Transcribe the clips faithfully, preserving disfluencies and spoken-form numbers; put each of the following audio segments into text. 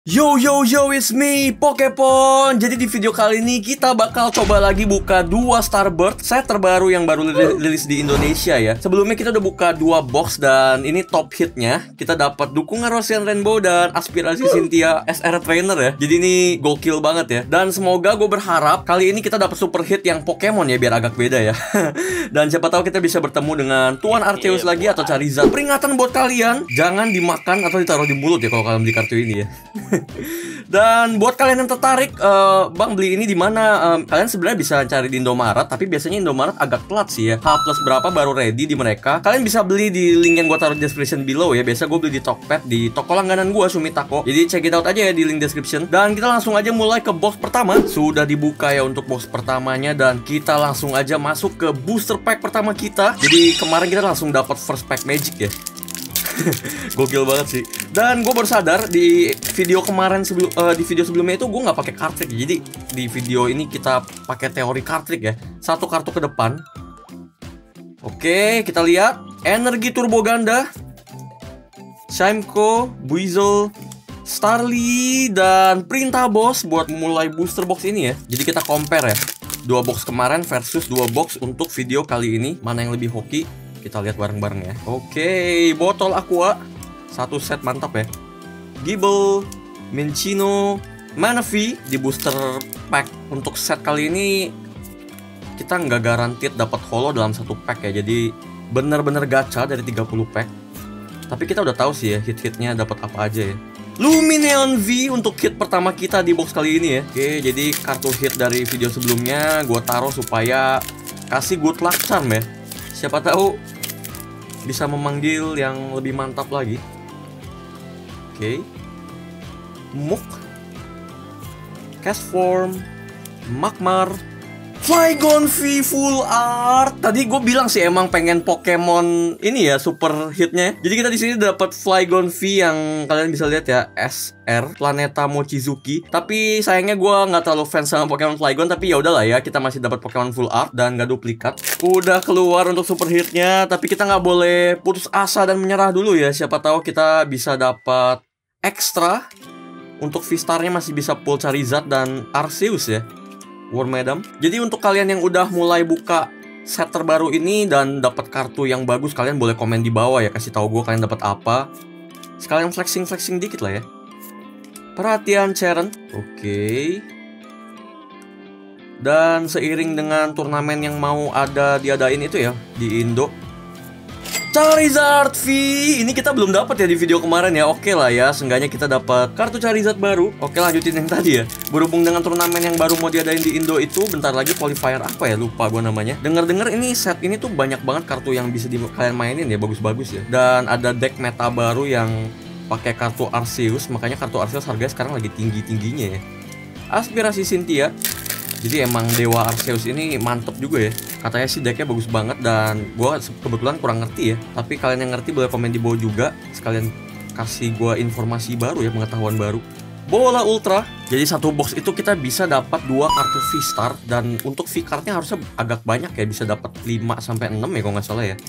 Yo yo yo, it's me, Pokepon. Jadi di video kali ini kita bakal coba lagi buka dua Starbird set terbaru yang baru rilis di Indonesia ya. Sebelumnya kita udah buka dua box dan ini top hitnya. Kita dapat dukungan Rosian Rainbow dan aspirasi Cynthia S R Trainer ya. Jadi ini gokil banget ya. Dan semoga gue berharap kali ini kita dapat super hit yang Pokemon ya, biar agak beda ya. Dan siapa tahu kita bisa bertemu dengan Tuan Arceus lagi atau Charizard. Peringatan buat kalian, jangan dimakan atau ditaruh di mulut ya kalau kalian beli kartu ini ya. Dan buat kalian yang tertarik, uh, Bang beli ini di mana? Um, kalian sebenarnya bisa cari di Indomaret, tapi biasanya Indomaret agak telat sih ya. H plus berapa baru ready di mereka. Kalian bisa beli di link yang gue taruh di description below ya. Biasa gue beli di Tokped, di toko langganan gue, Sumitako. Jadi check it out aja ya di link description. Dan kita langsung aja mulai ke box pertama. Sudah dibuka ya untuk box pertamanya, dan kita langsung aja masuk ke booster pack pertama kita. Jadi kemarin kita langsung dapat first pack magic ya. Gokil banget sih. Dan gue baru sadar di video kemarin sebelum uh, di video sebelumnya itu gue nggak pakai cartridge. Jadi di video ini kita pakai teori cartridge ya. Satu kartu ke depan. Oke, kita lihat energi turbo ganda, Shaimko, Buizel, Starly, dan Perintah Boss buat mulai booster box ini ya. Jadi kita compare ya, dua box kemarin versus dua box untuk video kali ini, mana yang lebih hoki. Kita lihat bareng-bareng ya. Oke, botol aqua satu set, mantap ya. Gible, Minccino, Manaphy di booster pack. Untuk set kali ini kita nggak garantir dapat holo dalam satu pack ya. Jadi bener-bener gacha dari tiga puluh pack. Tapi kita udah tahu sih ya hit-hitnya dapat apa aja ya. Lumineon V untuk hit pertama kita di box kali ini ya. Oke, jadi kartu hit dari video sebelumnya gue taruh supaya kasih good luck charm ya. Siapa tahu bisa memanggil yang lebih mantap lagi. Oke, okay. Muk, Castform, Magmar, Flygon V full art. Tadi gue bilang sih emang pengen Pokemon ini ya super hitnya. Jadi kita di sini dapat Flygon V yang kalian bisa lihat ya, S R Planeta Mochizuki. Tapi sayangnya gue nggak terlalu fans sama Pokemon Flygon. Tapi ya udahlah ya, kita masih dapat Pokemon full art dan nggak duplikat. Udah keluar untuk super hitnya, tapi kita nggak boleh putus asa dan menyerah dulu ya. Siapa tahu kita bisa dapat ekstra. Untuk V-Star-nya masih bisa pull Charizard dan Arceus ya, Wormadam. Jadi untuk kalian yang udah mulai buka set terbaru ini dan dapat kartu yang bagus, kalian boleh komen di bawah ya, kasih tahu gue kalian dapat apa. Sekalian flexing-flexing dikit lah ya. Perhatian Cheren. Oke. Okay. Dan seiring dengan turnamen yang mau ada diadain itu ya di Indo, Charizard V ini kita belum dapat ya di video kemarin ya. Oke lah ya, seenggaknya kita dapat kartu Charizard baru. Oke, lanjutin yang tadi ya. Berhubung dengan turnamen yang baru mau diadain di Indo itu, bentar lagi qualifier apa ya, lupa gue namanya. Dengar-dengar ini set ini tuh banyak banget kartu yang bisa di kalian mainin ya, bagus-bagus ya. Dan ada deck meta baru yang pakai kartu Arceus, makanya kartu Arceus harganya sekarang lagi tinggi-tingginya ya. Aspirasi Cynthia. Jadi emang Dewa Arceus ini mantep juga ya. Katanya sih decknya bagus banget dan gue kebetulan kurang ngerti ya. Tapi kalian yang ngerti boleh komen di bawah juga. Sekalian kasih gue informasi baru ya, pengetahuan baru. Bola Ultra. Jadi satu box itu kita bisa dapat dua kartu V-Star. Dan untuk V-Cardnya harusnya agak banyak ya. Bisa dapat lima sampai enam ya kalau nggak salah ya.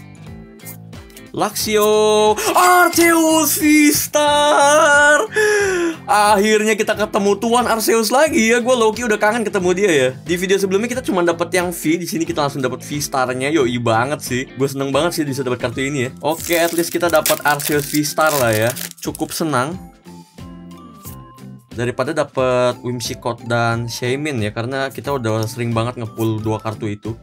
Luxio, Arceus V-Star. Akhirnya kita ketemu Tuan Arceus lagi ya. Gue Loki udah kangen ketemu dia ya. Di video sebelumnya kita cuma dapat yang V, di sini kita langsung dapat V-Star-nya. Yoi banget sih. Gue seneng banget sih bisa dapat kartu ini ya. Oke, at least kita dapat Arceus V-Star lah ya. Cukup senang daripada dapat Whimsicott dan Shaymin ya, karena kita udah sering banget ngepull dua kartu itu.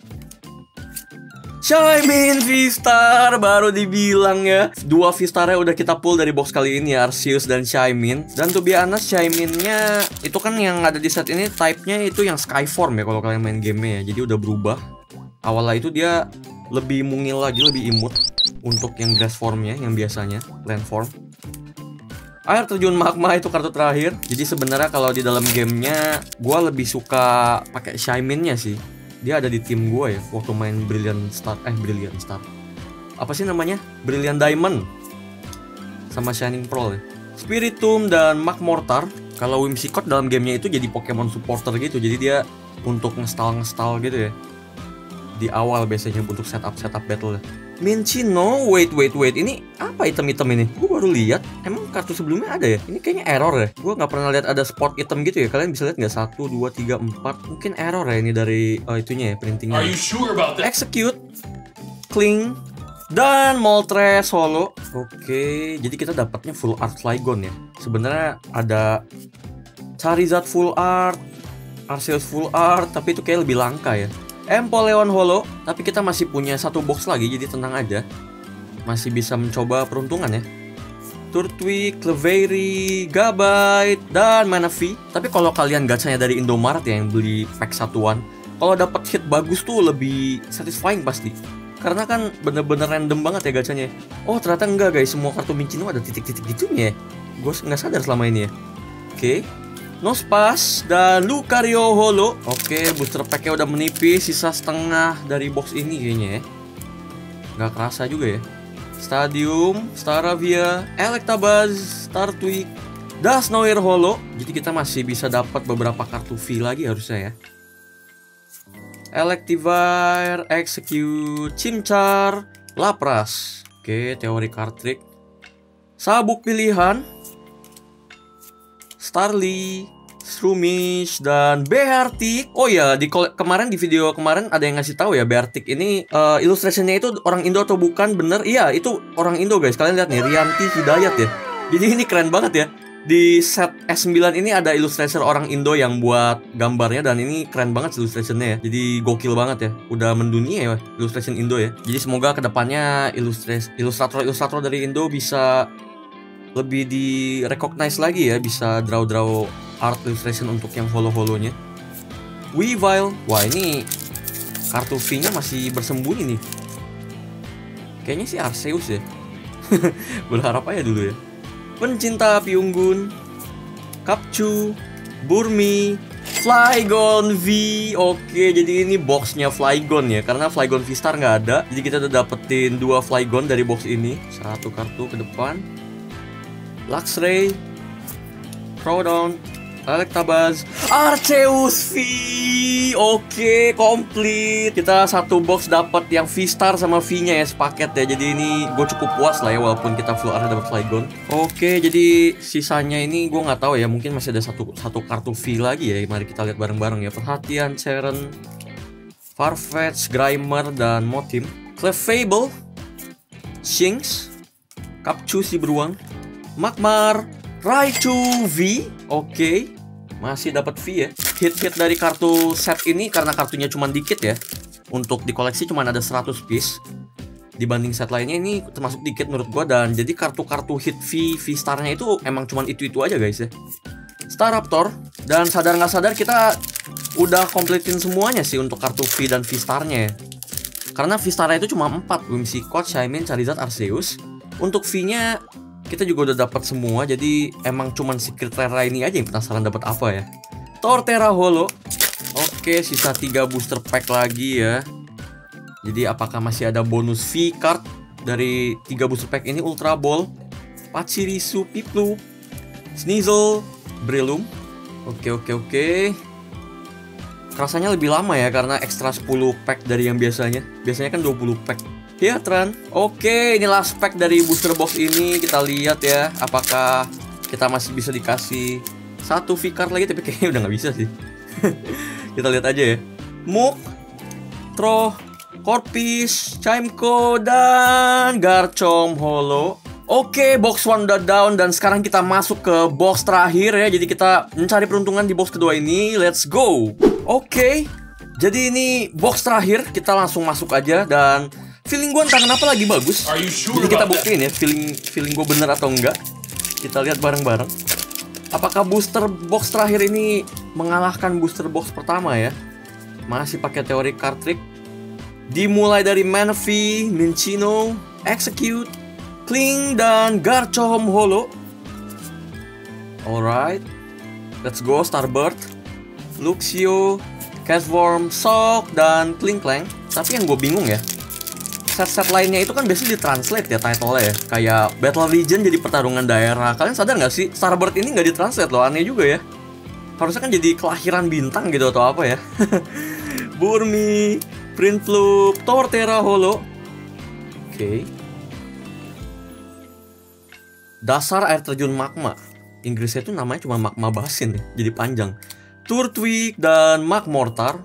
Shaymin V-Star, baru dibilang ya. Dua V-Star-nya udah kita pull dari box kali ini ya, Arceus dan Shaymin. Dan to be honest, Shaymin-nya itu kan yang ada di set ini type-nya itu yang Skyform ya kalau kalian main game-nya ya. Jadi udah berubah. Awalnya itu dia lebih mungil lagi, lebih imut untuk yang grass form-nya, yang biasanya landform. Air terjun magma itu kartu terakhir. Jadi sebenarnya kalau di dalam gamenya gue lebih suka pakai Shaymin-nya sih. Dia ada di tim gue ya waktu main Brilliant Star. Eh Brilliant Star apa sih namanya? Brilliant Diamond sama Shining Pearl ya. Spiritomb dan Magmortar. Kalau Whimsicott dalam gamenya itu jadi Pokemon supporter gitu. Jadi dia untuk ngestal-ngestal gitu ya di awal biasanya untuk setup-setup battle ya. Minccino, wait wait wait, ini apa item-item ini? Gue baru lihat. Emang kartu sebelumnya ada ya? Ini kayaknya error ya. Gue nggak pernah lihat ada spot item gitu ya. Kalian bisa lihat nggak? Satu, dua, tiga, empat. Mungkin error ya ini dari oh, itunya ya, printingnya. Are you sure about that? Execute, Kling, dan Moltres Holo. Oke, jadi kita dapatnya full art Flygon ya. Sebenarnya ada Charizard full art, Arceus full art, tapi itu kayak lebih langka ya. Empoleon Holo, tapi kita masih punya satu box lagi, jadi tenang aja. Masih bisa mencoba peruntungan ya. Turtwig, Clefairy, Gabite, dan Manaphy. Tapi kalau kalian gacanya dari Indomaret ya, yang beli pack satuan, kalau dapat hit bagus tuh lebih satisfying pasti. Karena kan bener-bener random banget ya gacanya. Oh ternyata enggak guys, semua kartu Minccino ada titik-titik gitunya ya. Gue nggak sadar selama ini ya. Oke, Nosepass dan Lucario Holo. Oke, booster packnya udah menipis, sisa setengah dari box ini kayaknya ya. Nggak kerasa juga ya. Stadium, Staravia, Electabuzz, Turtwig, Dusknoir Holo. Jadi kita masih bisa dapat beberapa kartu V lagi harusnya ya. Electivire, Execute, Chimchar, Lapras. Oke, teori card trick. Sabuk pilihan, Starly, Shroomish, dan Beartic. Oh ya, di kemarin di video kemarin ada yang ngasih tahu ya, Beartic ini uh, illustrationnya itu orang Indo atau bukan? Bener, iya itu orang Indo guys. Kalian lihat nih, Rianti Hidayat ya. Jadi ini keren banget ya. Di set S sembilan ini ada illustrator orang Indo yang buat gambarnya, dan ini keren banget illustrationnya ya. Jadi gokil banget ya. Udah mendunia ya illustration Indo ya. Jadi semoga kedepannya ilustrator-ilustrator dari Indo bisa lebih di recognize lagi ya, bisa draw-draw art illustration untuk yang holo-holonya. Weavile, wah ini kartu V-nya masih bersembunyi nih. Kayaknya sih Arceus ya. Berharap aja dulu ya. Pencinta api unggun, Kapchu, Burmy, Flygon V. Oke, jadi ini boxnya Flygon ya, karena Flygon V-Star nggak ada. Jadi kita udah dapetin dua Flygon dari box ini. Satu kartu ke depan. Luxray, Groudon, Electabuzz, Arceus V. Oke, komplit. Kita satu box dapat yang V-Star sama V-nya ya, sepaket ya. Jadi ini gue cukup puas lah ya, walaupun kita full art dapat Flygon. Oke, jadi sisanya ini gue nggak tahu ya, mungkin masih ada satu satu kartu V lagi ya. Mari kita lihat bareng-bareng ya. Perhatian, Cheren, Farfetch, Grimer, dan Motim. Clefable, Shinx, Kapchu si beruang, Magmar, Raichu V. Oke, masih dapat V ya. Hit-hit dari kartu set ini karena kartunya cuma dikit ya. Untuk di koleksi cuma ada seratus piece. Dibanding set lainnya ini termasuk dikit menurut gua, dan jadi kartu-kartu hit V, V-Star-nya itu emang cuma itu-itu aja guys ya. Staraptor, dan sadar nggak sadar kita udah kompletin semuanya sih untuk kartu V dan V-Star-nya ya. Karena V-Star-nya itu cuma empat, Whimsicott, Shaymin, Charizard, Arceus. Untuk V-nya kita juga udah dapat semua, jadi emang cuman Secret Rare ini aja yang penasaran dapat apa ya. Torterra Holo. Oke, sisa tiga booster pack lagi ya. Jadi apakah masih ada bonus V card dari tiga booster pack ini? Ultra Ball, Pachirisu, Piplup, Sneasel, Breloom. Oke oke oke. Rasanya lebih lama ya karena ekstra sepuluh pack dari yang biasanya. Biasanya kan dua puluh pack. Ya Tran. Oke, inilah spek dari booster box ini. Kita lihat ya, apakah kita masih bisa dikasih satu V-card lagi. Tapi kayaknya udah nggak bisa sih. Kita lihat aja ya. Muk, Tro, Corpus, Chimco, dan Garchomp Holo. Oke, box one udah down, dan sekarang kita masuk ke box terakhir ya. Jadi kita mencari peruntungan di box kedua ini. Let's go. Oke, jadi ini box terakhir. Kita langsung masuk aja, dan feeling gue entah kenapa lagi bagus. Sure Jadi kita buktiin ya feeling feeling gue bener atau enggak. Kita lihat bareng-bareng. Apakah booster box terakhir ini mengalahkan booster box pertama ya? Masih pakai teori card trick. Dimulai dari Manaphy, Minccino, Execute, Kling, dan Garchomp Holo. Alright, let's go. Starbird, Luxio, Cashworm, Sock, dan Klinklang. Tapi yang gue bingung ya, set-set lainnya itu kan biasanya ditranslate ya title-nya ya. Kayak Battle Region jadi pertarungan daerah. Kalian sadar nggak sih? Starbird ini nggak ditranslate loh, aneh juga ya. Harusnya kan jadi kelahiran bintang gitu atau apa ya. Burmy, Prinplup, Torterra Holo. Oke, Oke. Dasar air terjun magma. Inggrisnya itu namanya cuma magma basin ya, jadi panjang. Turtwig dan Magmortar.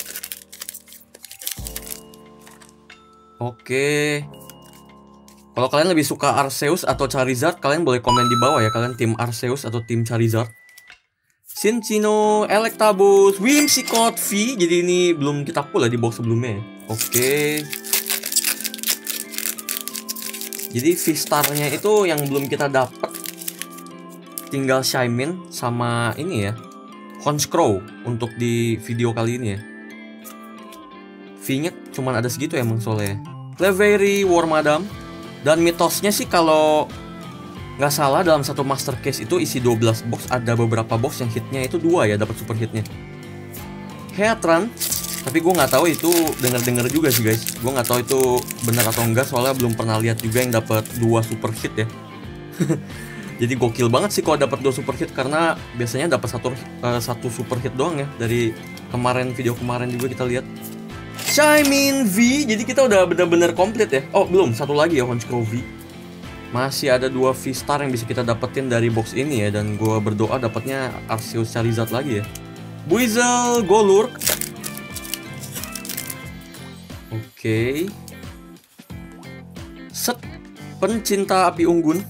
Oke. Kalau kalian lebih suka Arceus atau Charizard, kalian boleh komen di bawah ya, kalian tim Arceus atau tim Charizard. Cinccino, Electabuzz, Whimsicott, V. Jadi ini belum kita pull ya di box sebelumnya ya. Oke. Jadi V-Star-nya itu yang belum kita dapat. Tinggal Shaymin sama ini ya, Honchkrow untuk di video kali ini ya. V-nya cuman ada segitu emang soalnya. Clefairy, Wormadam. Dan mitosnya sih kalau nggak salah dalam satu master case itu isi dua belas box, ada beberapa box yang hitnya itu dua ya, dapat super hitnya. Heatran, tapi gue nggak tahu itu, denger-denger juga sih guys. Gue nggak tahu itu benar atau enggak, soalnya belum pernah lihat juga yang dapat dua super hit ya. Jadi gokil banget sih kalau dapat dua super hit, karena biasanya dapat satu uh, satu super hit doang ya. Dari kemarin, video kemarin juga kita lihat. Shaymin V, jadi kita udah bener-bener komplit ya. Oh belum, satu lagi ya, Honchkrow V. Masih ada dua V-Star yang bisa kita dapetin dari box ini ya. Dan gue berdoa dapatnya Arceus Charizard lagi ya. Buizel, Golurk. Oke. Set, pencinta api unggun.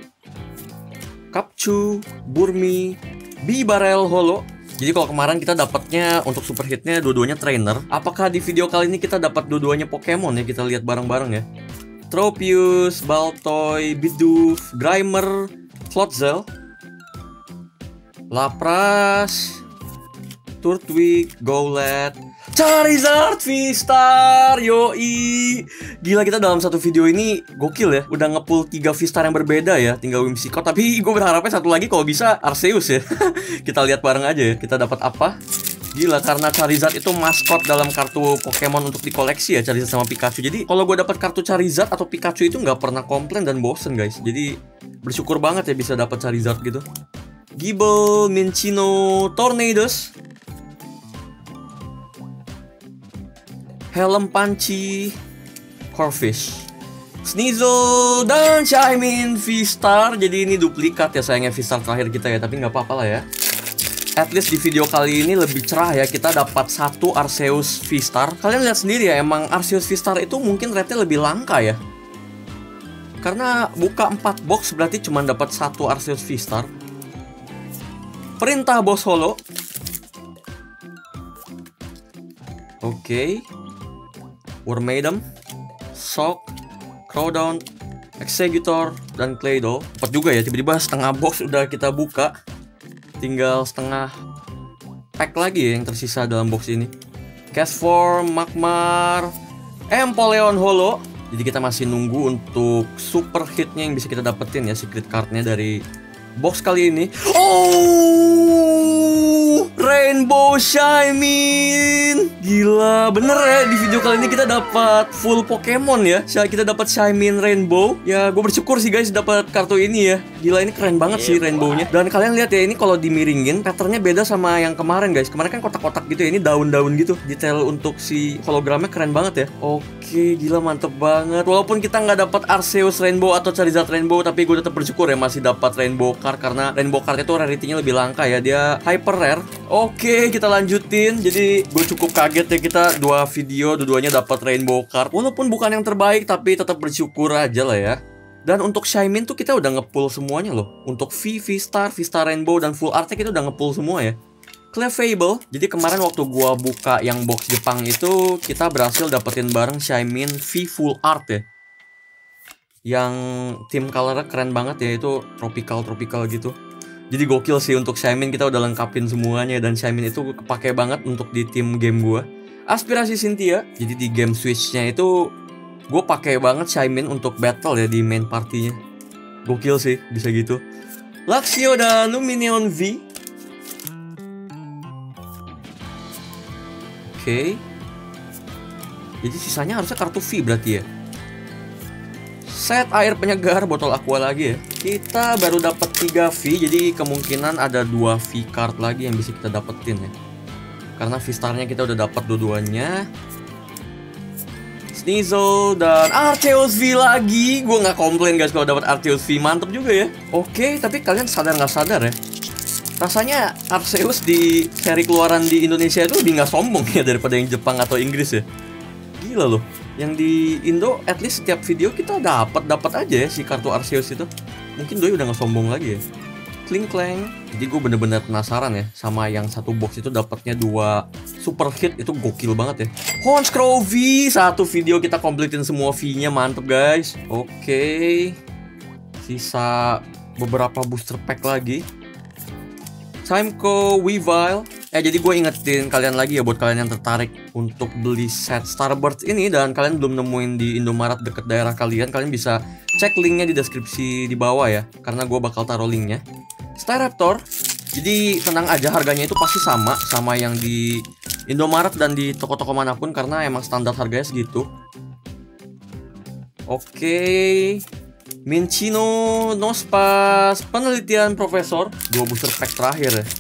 Kapchu, Burmy, Bibarel Holo. Jadi kalau kemarin kita dapatnya untuk super hitnya dua-duanya trainer. Apakah di video kali ini kita dapat dua-duanya Pokemon ya? Kita lihat bareng-bareng ya. Tropius, Baltoy, Bidoof, Grimer, Floatzel, Lapras, Turtwig, Golett, Charizard V-Star, yoi. Gila, kita dalam satu video ini gokil ya. Udah ngepull tiga V-Star yang berbeda ya. Tinggal Whimsicott, tapi gue berharapnya satu lagi kalau bisa Arceus ya. Kita lihat bareng aja ya, kita dapat apa. Gila, karena Charizard itu maskot dalam kartu Pokemon untuk dikoleksi ya, Charizard sama Pikachu. Jadi kalau gue dapat kartu Charizard atau Pikachu itu nggak pernah komplain dan bosen guys. Jadi bersyukur banget ya bisa dapat Charizard gitu. Gible, Minccino, Tornadus, Helm Panci, Corphish, Sneasel, dan Shaymin V-Star. Jadi ini duplikat ya sayangnya V-Star terakhir kita ya, tapi nggak apa-apa lah ya. At least di video kali ini lebih cerah ya, kita dapat satu Arceus V-Star. Kalian lihat sendiri ya, emang Arceus V-Star itu mungkin rate-nya lebih langka ya. Karena buka empat box berarti cuma dapat satu Arceus V-Star. Perintah Bos Holo. Oke. Okay. Wormadam, Shock, Crowdon, Exeggutor, dan Claydol. Cepat juga ya, tiba-tiba setengah box udah kita buka. Tinggal setengah pack lagi ya yang tersisa dalam box ini. Castform, Magmar, Empoleon Holo. Jadi kita masih nunggu untuk super hitnya yang bisa kita dapetin ya, secret cardnya dari box kali ini. Oh, Rainbow Shaymin. Gila, bener ya, di video kali ini kita dapat full Pokemon ya. Kita dapat Shaymin Rainbow. Ya, gue bersyukur sih guys dapat kartu ini ya. Gila, ini keren banget sih Rainbow-nya. Dan kalian lihat ya, ini kalau dimiringin patternnya beda sama yang kemarin guys. Kemarin kan kotak-kotak gitu ya, ini daun-daun gitu. Detail untuk si hologramnya keren banget ya. Oke, gila, mantep banget. Walaupun kita nggak dapat Arceus Rainbow atau Charizard Rainbow, tapi gue tetap bersyukur ya masih dapat Rainbow Card, karena Rainbow Card itu rarity-nya lebih langka ya. Dia hyper rare. Oke, kita lanjutin. Jadi gue cukup kaget ya, kita dua video dua-duanya dapat Rainbow Card. Walaupun bukan yang terbaik, tapi tetap bersyukur aja lah ya. Dan untuk Shaymin tuh kita udah ngepull semuanya loh. Untuk V, V-Star, V-Star Rainbow, dan Full Art kita udah ngepull semua ya. Clefable. Jadi kemarin waktu gua buka yang box Jepang itu, kita berhasil dapetin bareng Shaymin V Full Art ya. Yang tim colornya keren banget ya, itu tropical-tropical gitu. Jadi gokil sih, untuk Shaymin kita udah lengkapin semuanya. Dan Shaymin itu kepake banget untuk di tim game gua. Aspirasi Cynthia. Jadi di game Switch-nya itu gue pakai banget Shaymin untuk battle ya di main partinya. Gokil sih, bisa gitu. Luxio dan Lumineon V. Oke. Okay. Jadi sisanya harusnya kartu V berarti ya. Set air penyegar, botol aqua lagi ya. Kita baru dapat tiga V, jadi kemungkinan ada dua V card lagi yang bisa kita dapetin ya. Karena V-Star-nya kita udah dapat dua-duanya. Sneasel, dan Arceus V lagi. Gue nggak komplain guys kalau dapat Arceus V, mantep juga ya. Oke, tapi kalian sadar nggak sadar ya? Rasanya Arceus di seri keluaran di Indonesia itu lebih nggak sombong ya daripada yang Jepang atau Inggris ya. Gila loh. Yang di Indo, at least setiap video kita dapat dapat aja ya si kartu Arceus itu. Mungkin doi udah nggak sombong lagi ya. Kling Clang. Jadi gue bener-bener penasaran ya sama yang satu box itu dapatnya dua super hit, itu gokil banget ya. Honchkrow V, satu video kita kompletin semua V-nya, mantep guys. Oke, sisa beberapa booster pack lagi. Timeko Weavile. Eh jadi gue ingetin kalian lagi ya, buat kalian yang tertarik untuk beli set Starbird ini dan kalian belum nemuin di Indomaret deket daerah kalian, kalian bisa cek linknya di deskripsi di bawah ya, karena gue bakal taruh linknya. Staraptor, jadi tenang aja, harganya itu pasti sama sama yang di Indomaret dan di toko-toko manapun karena emang standar harganya segitu. Oke, Minccino Nospas, penelitian profesor, dua booster pack terakhir ya.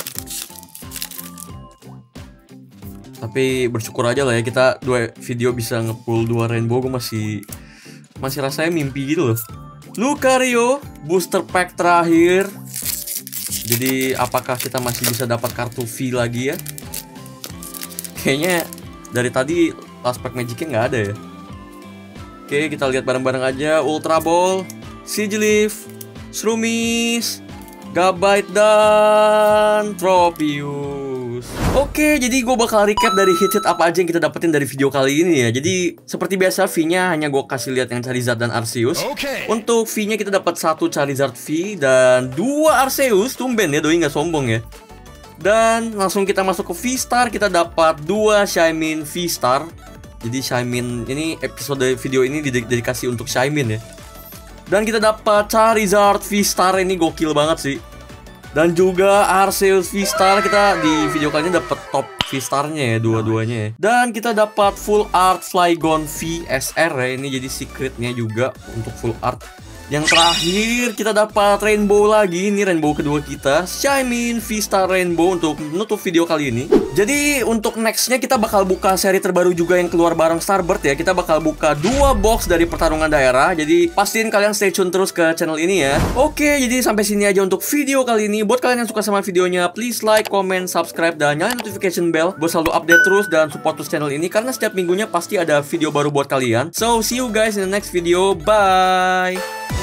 Tapi bersyukur aja lah ya, kita dua video bisa ngepull dua rainbow. Gue masih masih rasanya mimpi gitu loh. Lucario, booster pack terakhir. Jadi apakah kita masih bisa dapat kartu V lagi ya? Kayaknya dari tadi last pack magicnya nggak ada ya. Oke, kita lihat bareng-bareng aja. Ultra Ball, Sigilyph, Shroomish, Gabite, dan Tropius. Oke, jadi gue bakal recap dari hit-hit apa aja yang kita dapetin dari video kali ini ya. Jadi seperti biasa V-nya hanya gue kasih lihat yang Charizard dan Arceus. Okay. Untuk V-nya kita dapat satu Charizard V dan dua Arceus. Tumben ya, doi nggak sombong ya. Dan langsung kita masuk ke V-Star, kita dapat dua Shaymin V-Star. Jadi Shaymin ini, episode video ini didedikasi untuk Shaymin ya. Dan kita dapat Charizard V-Star, ini gokil banget sih. Dan juga Arceus V-Star, kita di video kali ini dapat top V-Star-nya ya, dua-duanya ya. Dan kita dapat full art Flygon V S R ya, ini jadi secretnya juga untuk full art. Yang terakhir kita dapat rainbow lagi, ini rainbow kedua kita, Shaymin V-Star Rainbow untuk menutup video kali ini. Jadi untuk nextnya kita bakal buka seri terbaru juga yang keluar bareng Starbird ya. Kita bakal buka dua box dari pertarungan daerah. Jadi pastiin kalian stay tune terus ke channel ini ya. Oke, jadi sampai sini aja untuk video kali ini. Buat kalian yang suka sama videonya, please like, comment, subscribe, dan nyalain notification bell buat selalu update terus dan support terus channel ini, karena setiap minggunya pasti ada video baru buat kalian. So see you guys in the next video. Bye.